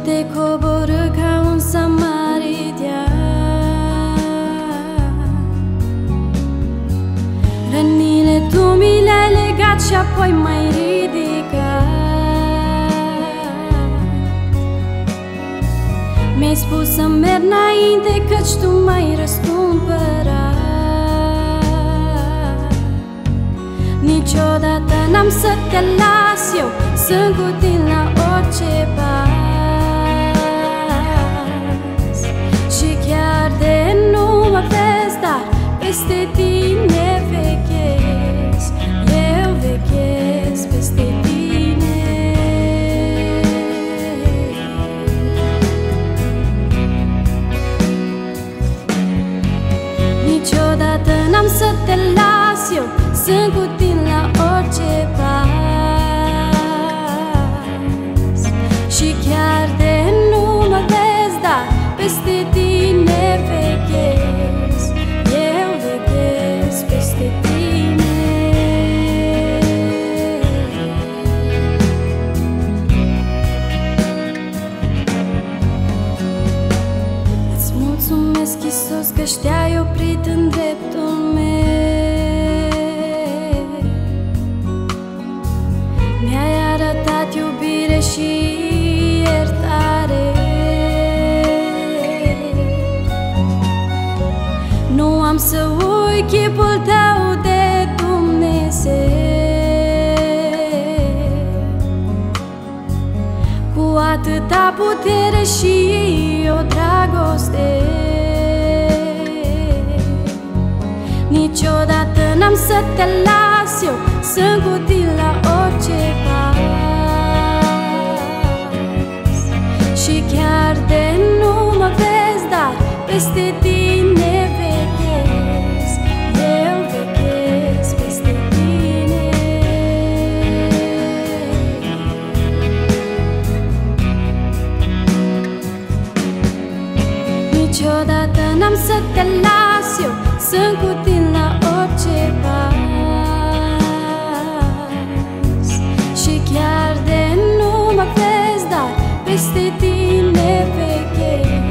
te coboră ca un samaritian. Rănile tu mi le-ai legat și apoi m-ai ridicat. Mi-ai spus să merg înainte, căci tu m-ai răscumpărat. Niciodată n-am să te las, eu sunt cu tine la orice pas. Și chiar de nu mă vezi, dar peste tine veghez. Eu veghez peste tine. Niciodată n-am să te las, eu sunt cu tine la orice pas. Și chiar de nu mă vezi, dar peste tine veghez. Eu veghez peste tine. Îți mulțumesc, Iisus, că te-ai oprit în dreptul meu. Mi-ai arătat iubire și iertare. Nu am să uit chipul tău de Dumnezeu. Cu atâta putere și o dragoste. Niciodată n-am să te las, eu sunt cu tine la orice pas. Și chiar de nu mă vezi, dar peste tine veghez. Eu veghez peste tine. Niciodată n-am să te las, eu sunt cu tine la orice pas. Și chiar de nu mă vezi, dar peste tine veghez.